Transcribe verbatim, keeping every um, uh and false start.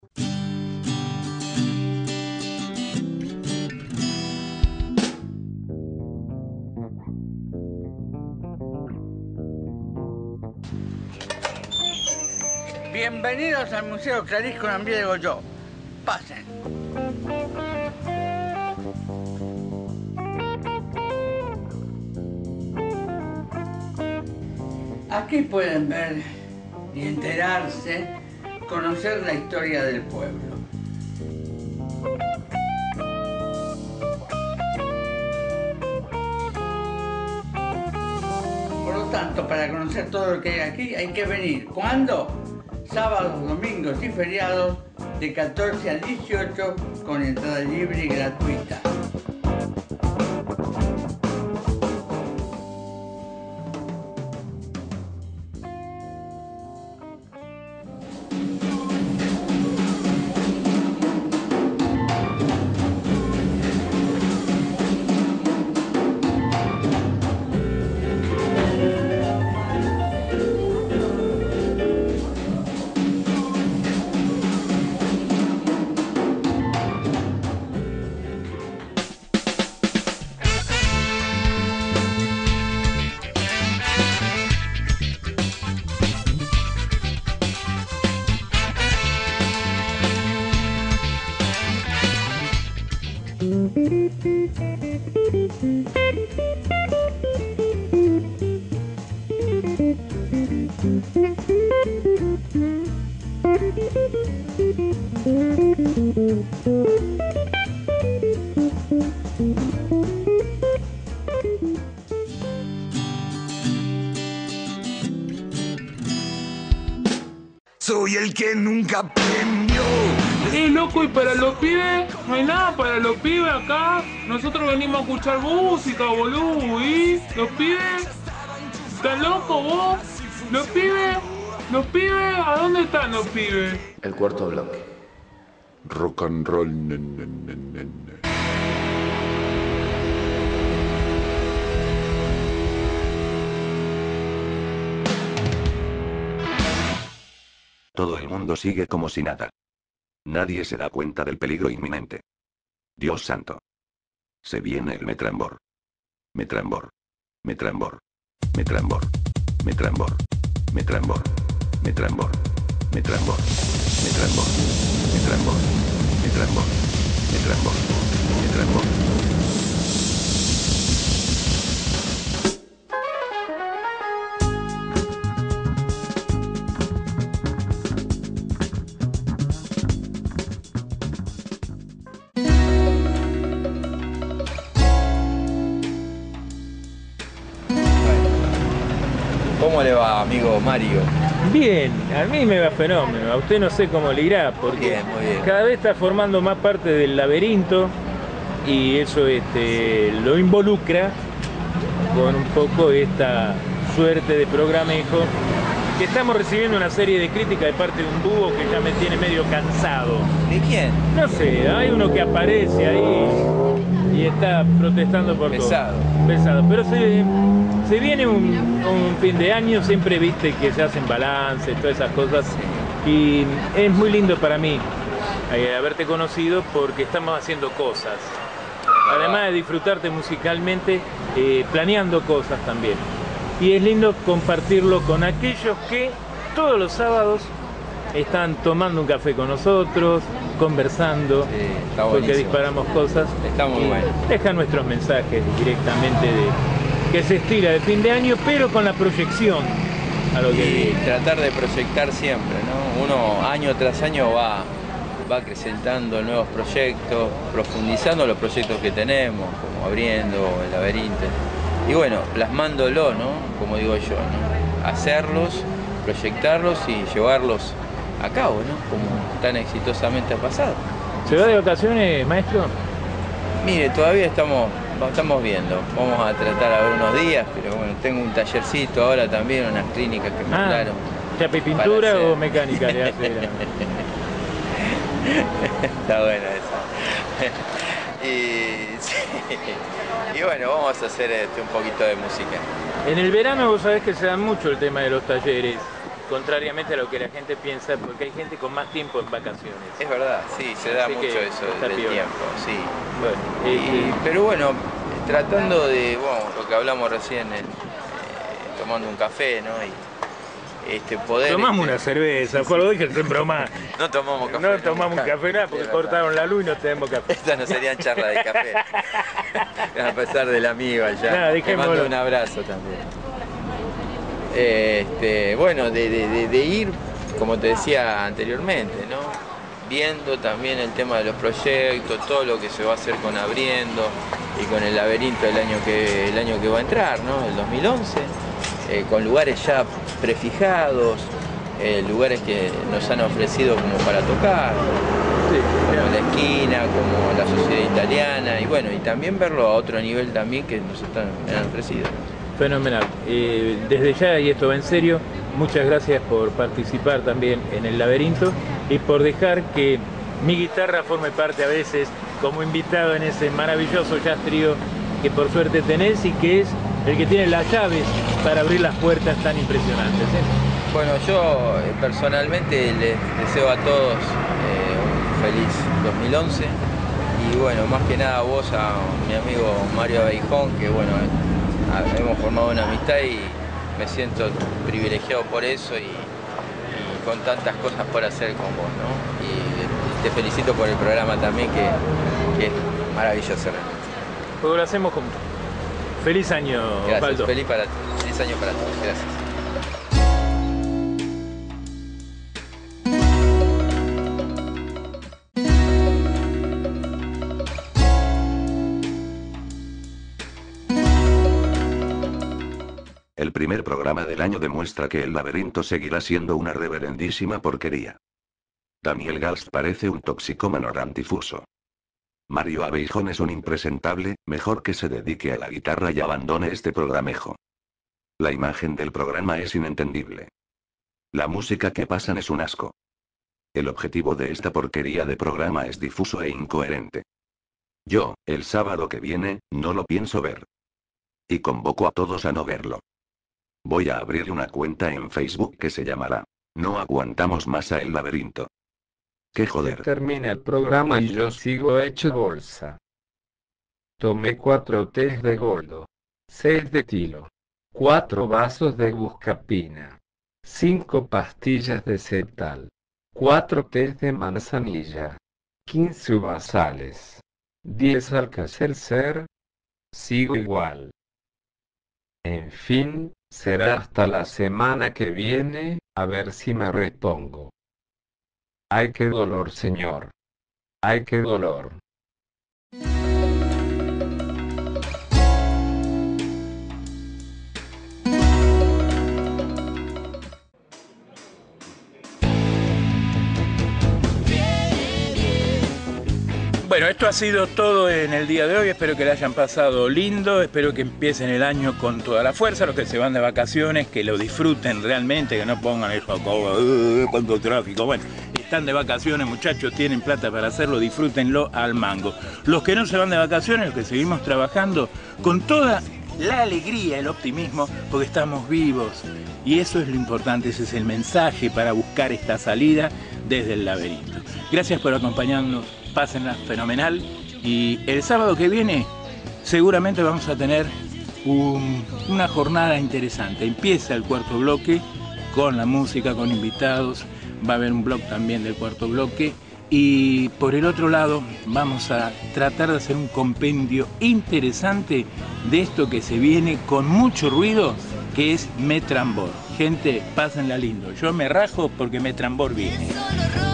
Bienvenidos al Museo Clarís con Ambiel de Goyó. Pasen. Aquí pueden ver y enterarse, conocer la historia del pueblo. Por lo tanto, para conocer todo lo que hay aquí, hay que venir. ¿Cuándo? Sábados, domingos y feriados de catorce a dieciocho con entrada libre y gratuita. Soy el que nunca aprendió. Eh, loco, y para los pibes, no hay nada para los pibes acá. Nosotros venimos a escuchar música, boludo, ¿y? Los pibes, ¿están locos vos? Los pibes, los pibes, ¿a dónde están los pibes? El cuarto bloque. Rock and roll. Ne, ne, ne, ne, ne. Todo el mundo sigue como si nada. Nadie se da cuenta del peligro inminente. Dios santo. Se viene el Metrambor. Metrambor. Metrambor. Metrambor. Metrambor. Metrambor. Metrambor. Metrambor. Metrambor. Metrambor. Metrambor. Metrambor. Metrambor. ¿Cómo le va, amigo Mario? Bien, a mí me va fenómeno, a usted no sé cómo le irá, porque Bien, muy bien. cada vez está formando más parte del laberinto y eso este, lo involucra con un poco esta suerte de programejo, que estamos recibiendo una serie de críticas de parte de un búho que ya me tiene medio cansado. ¿De quién? No sé, hay uno que aparece ahí y está protestando por Pesado. todo. Pesado. Pero se, se viene un, un fin de año, siempre viste que se hacen balances, todas esas cosas. Y es muy lindo para mí eh, haberte conocido porque estamos haciendo cosas. Además de disfrutarte musicalmente, eh, planeando cosas también. Y es lindo compartirlo con aquellos que todos los sábados están tomando un café con nosotros, conversando, Sí, está porque buenísimo. disparamos cosas. Está muy y bueno. Dejan nuestros mensajes directamente de que se estira de fin de año, pero con la proyección a lo que Y viene. tratar de proyectar siempre, ¿no? Uno año tras año va, va acrecentando nuevos proyectos, profundizando los proyectos que tenemos, como Abriendo, El Laberinto. Y bueno, plasmándolo, ¿no? Como digo yo, ¿no? Hacerlos, proyectarlos y llevarlos a cabo, ¿no? Como tan exitosamente ha pasado. ¿Se va de vacaciones, maestro? Mire, todavía estamos, estamos viendo. Vamos a tratar a ver unos días, pero bueno, tengo un tallercito ahora también, unas clínicas que me Ah, mandaron. ¿chapa y pintura para hacer. o mecánica le hace? Está buena esa. y, sí. Y bueno, vamos a hacer este, un poquito de música. En el verano vos sabés que se da mucho el tema de los talleres, contrariamente a lo que la gente piensa, porque hay gente con más tiempo en vacaciones. Es verdad, sí, se da Así mucho que eso está del piola. tiempo, sí. Bueno, Y- eh, pero bueno, tratando de, bueno, lo que hablamos recién, eh, tomando un café, ¿no? Y este, poder... tomamos este, una cerveza, por lo dejen en broma. No tomamos café. No tomamos nunca. café nada porque Es verdad. cortaron la luz y no tenemos café. Estas no serían charlas de café. A pesar del amigo allá. Nada, Te dejémoslo. mando un abrazo también. Este, bueno, de, de- de- de ir, como te decía anteriormente, ¿no? Viendo también el tema de los proyectos, todo lo que se va a hacer con Abriendo y con el laberinto el año que, el año que va a entrar, ¿no? El dos mil once, eh, con lugares ya prefijados, eh, lugares que nos han ofrecido como para tocar, como La Esquina, como la Sociedad Italiana, y bueno, y también verlo a otro nivel también que nos están, me han ofrecido. Fenomenal. Eh, desde ya, y esto va en serio, muchas gracias por participar también en el laberinto y por dejar que mi guitarra forme parte a veces como invitado en ese maravilloso jazz trío que por suerte tenés y que es el que tiene las llaves para abrir las puertas tan impresionantes, ¿eh? Bueno, yo eh, personalmente les deseo a todos eh, un feliz dos mil once y bueno, más que nada a vos, a mi amigo Mario Abeijón, que bueno, a- hemos formado una amistad y me siento privilegiado por eso y, y con tantas cosas por hacer con vos, ¿no? Y te felicito por el programa también, que, que es maravilloso realmente. Porque lo hacemos con... Feliz año, Gracias, Osvaldo. feliz, para, feliz año para todos, gracias. El primer programa del año demuestra que el laberinto seguirá siendo una reverendísima porquería. Daniel Gast parece un toxicómano rantifuso. Mario Abeijón es un impresentable, mejor que se dedique a la guitarra y abandone este programejo. La imagen del programa es inentendible. La música que pasan es un asco. El objetivo de esta porquería de programa es difuso e incoherente. Yo, el sábado que viene, no lo pienso ver. Y convoco a todos a no verlo. Voy a abrir una cuenta en Facebook que se llamará No aguantamos más a El Laberinto. ¡Qué joder! Termina el programa y yo sigo hecho bolsa. Tomé cuatro tés de gordo, seis de tilo, cuatro vasos de buscapina, cinco pastillas de cetal, cuatro tés de manzanilla, quince uvasales, diez Alka-Seltzer. Sigo igual. En fin, será hasta la semana que viene, a ver si me repongo. ¡Ay, qué dolor, señor! ¡Ay, qué dolor! Bueno, esto ha sido todo en el día de hoy, espero que le hayan pasado lindo, espero que empiecen el año con toda la fuerza, los que se van de vacaciones, que lo disfruten realmente, que no pongan eso como "Uh, cuánto tráfico", bueno, están de vacaciones muchachos, tienen plata para hacerlo, disfrútenlo al mango. Los que no se van de vacaciones, los que seguimos trabajando con toda la alegría, el optimismo, porque estamos vivos, y eso es lo importante, ese es el mensaje para buscar esta salida desde el laberinto. Gracias por acompañarnos. Pásenla fenomenal y el sábado que viene seguramente vamos a tener un- una jornada interesante. Empieza el cuarto bloque con la música, con invitados, va a haber un blog también del cuarto bloque y por el otro lado vamos a tratar de hacer un compendio interesante de esto que se viene con mucho ruido, que es Metrambor. Gente, pásenla lindo. Yo me rajo porque Metrambor viene. Solo rock.